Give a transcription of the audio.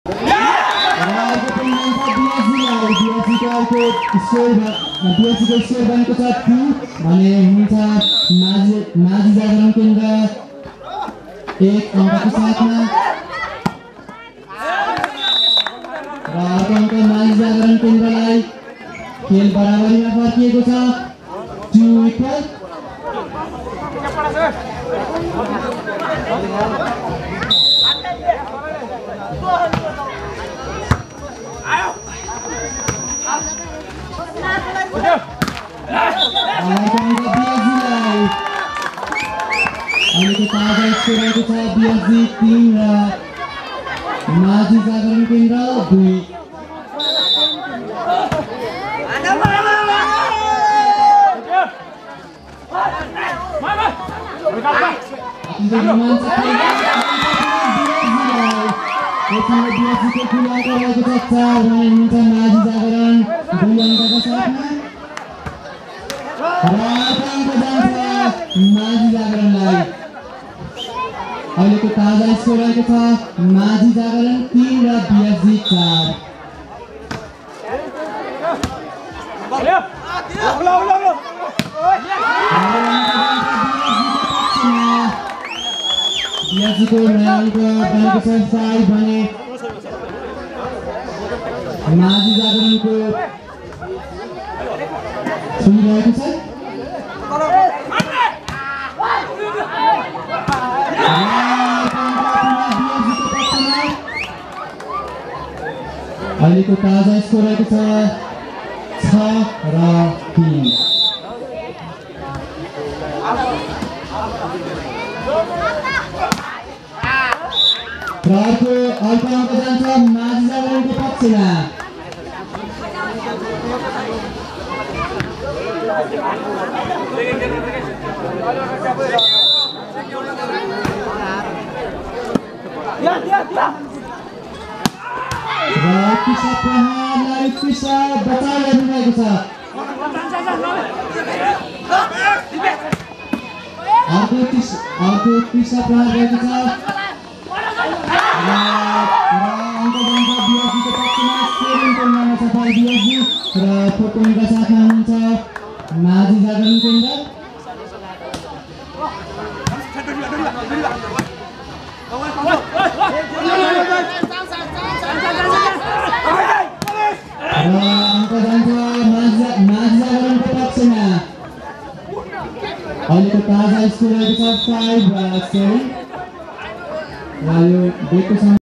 बनेको छ 2 भने हुन्छ माझी जागरण केन्द्र 1 अङ्कको साथमा र अर्को अङ्क माझी जागरण केन्द्रलाई खेल बराबरीमा फर्किएको छ 2 इक्वल। अहिलेको ताजा स्कोर आएको छ बिएसजी 3 र माझी जागरण केन्द्र 2। अहिलेको ताजा स्कोर आएको छ माझी जागरण 3 र बिएसजी 4। बिएसजीको नयाँको बनेको छ 5 भने माझी जागरणको सुनिरहेको छ। अहिलेको ताजा स्कोर आएको छ 6 र 3। अर्को अङ्क जान्छ माझी जागरणको पक्षमा। बचाउ गरिरहेको छ। अर्को पिसा प्रहार गरेको छ र अङ्क जान्छ बिएसजीको पक्षमा 7 पोइन्टमा सफल बिएसजी र 4 पोइन्टका साथमा हुन्छ माझी जागरण केन्द्र। अङ्क जान्छ माझी जागरणको पक्षमा। अहिलेको ताजा स्कोर आएको छ 5 र 7 र यो